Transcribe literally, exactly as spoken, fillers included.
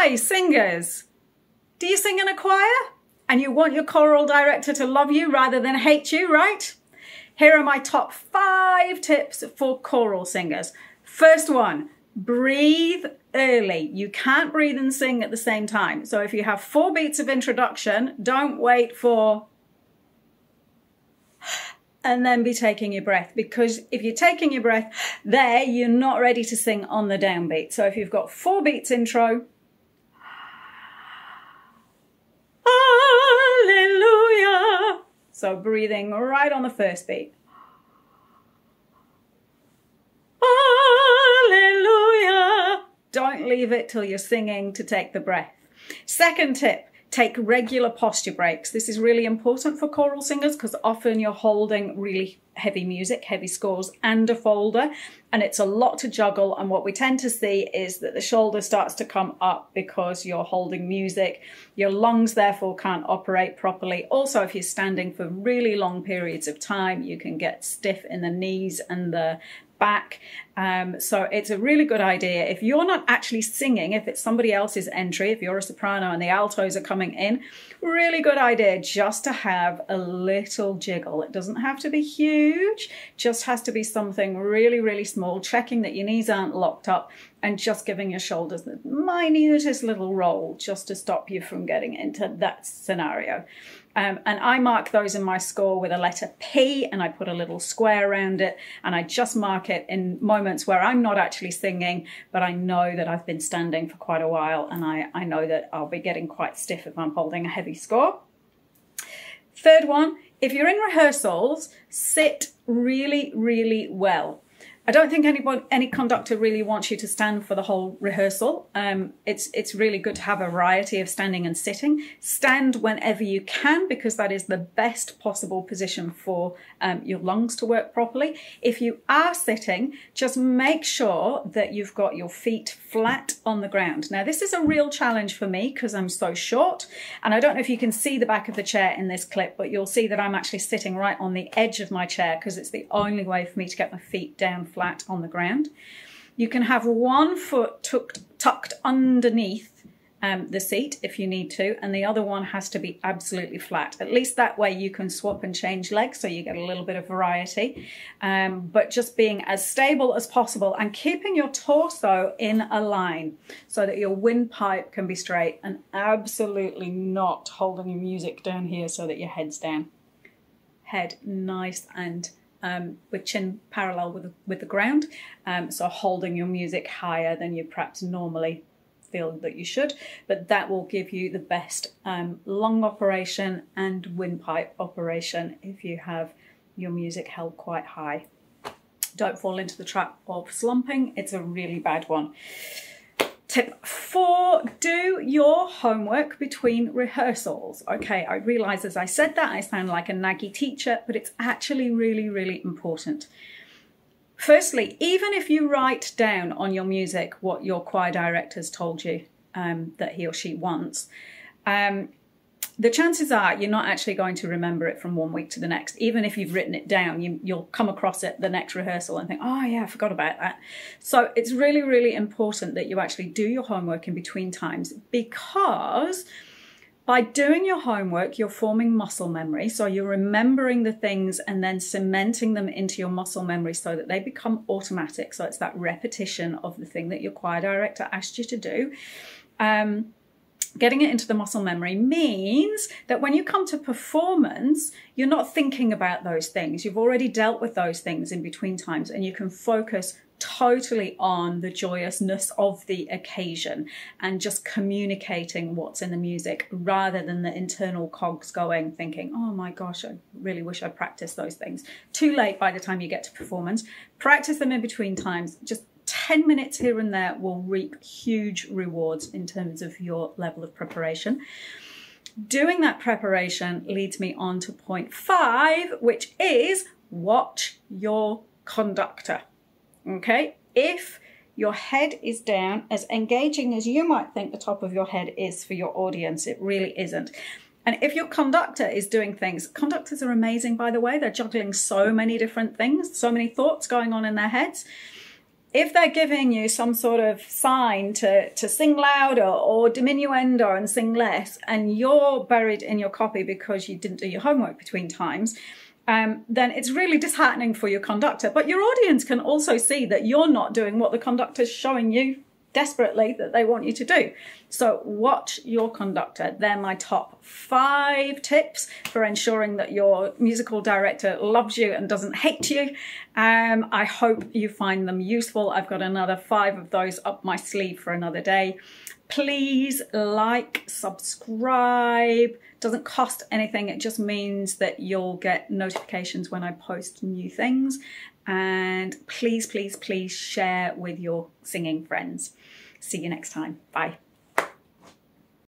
Hi, singers. Do you sing in a choir? And you want your choral director to love you rather than hate you, right? Here are my top five tips for choral singers. First one, breathe early. You can't breathe and sing at the same time. So if you have four beats of introduction, don't wait for and then be taking your breath, because if you're taking your breath there, you're not ready to sing on the downbeat. So if you've got four beats intro, hallelujah. So breathing right on the first beat. Hallelujah. Don't leave it till you're singing to take the breath. Second tip, take regular posture breaks. This is really important for choral singers because often you're holding really heavy music, heavy scores and a folder, and it's a lot to juggle. And what we tend to see is that the shoulder starts to come up because you're holding music. Your lungs therefore can't operate properly. Also, if you're standing for really long periods of time, you can get stiff in the knees and the back. Um, so it's a really good idea. If you're not actually singing, if it's somebody else's entry, if you're a soprano and the altos are coming in, really good idea just to have a little jiggle. It doesn't have to be huge, just has to be something really, really small, checking that your knees aren't locked up and just giving your shoulders the minutest little roll just to stop you from getting into that scenario. Um, and I mark those in my score with a letter P, and I put a little square around it, and I just mark it in moments where I'm not actually singing, but I know that I've been standing for quite a while, and I, I know that I'll be getting quite stiff if I'm holding a heavy score. Third one, if you're in rehearsals, sit really, really well. I don't think anybody, any conductor really wants you to stand for the whole rehearsal. Um, it's, it's really good to have a variety of standing and sitting. Stand whenever you can, because that is the best possible position for um, your lungs to work properly. If you are sitting, just make sure that you've got your feet flat on the ground. Now, this is a real challenge for me because I'm so short, and I don't know if you can see the back of the chair in this clip, but you'll see that I'm actually sitting right on the edge of my chair because it's the only way for me to get my feet down flat on the ground. You can have one foot tucked, tucked underneath um, the seat if you need to, and the other one has to be absolutely flat. At least that way you can swap and change legs so you get a little bit of variety. Um, but just being as stable as possible and keeping your torso in a line so that your windpipe can be straight, and absolutely not holding your music down here so that your head's down. Head nice and Um, with chin parallel with the, with the ground, um, so holding your music higher than you perhaps normally feel that you should, but that will give you the best um, lung operation and windpipe operation if you have your music held quite high. Don't fall into the trap of slumping, it's a really bad one. Tip four, do your homework between rehearsals. Okay, I realise as I said that I sound like a naggy teacher, but it's actually really, really important. Firstly, even if you write down on your music what your choir director's told you um, that he or she wants, um, the chances are you're not actually going to remember it from one week to the next. Even if you've written it down, you, you'll come across it the next rehearsal and think, oh yeah, I forgot about that. So it's really, really important that you actually do your homework in between times, because by doing your homework, you're forming muscle memory. So you're remembering the things and then cementing them into your muscle memory so that they become automatic. So it's that repetition of the thing that your choir director asked you to do. Um, Getting it into the muscle memory means that when you come to performance, you're not thinking about those things. You've already dealt with those things in between times, and you can focus totally on the joyousness of the occasion and just communicating what's in the music rather than the internal cogs going, thinking, oh my gosh, I really wish I practiced those things. Too late by the time you get to performance. Practice them in between times. Just ten minutes here and there will reap huge rewards in terms of your level of preparation. Doing that preparation leads me on to point five, which is watch your conductor. Okay, if your head is down, as engaging as you might think the top of your head is for your audience, it really isn't. And if your conductor is doing things, conductors are amazing, by the way, they're juggling so many different things, so many thoughts going on in their heads. if they're giving you some sort of sign to, to sing louder or diminuendo and sing less, and you're buried in your copy because you didn't do your homework between times, um, then it's really disheartening for your conductor. But your audience can also see that you're not doing what the conductor's showing you desperately that they want you to do. So watch your conductor. They're my top five tips for ensuring that your musical director loves you and doesn't hate you. Um, I hope you find them useful. I've got another five of those up my sleeve for another day. Please like, subscribe. Doesn't cost anything. It just means that you'll get notifications when I post new things. And please, please, please share with your singing friends. See you next time. Bye.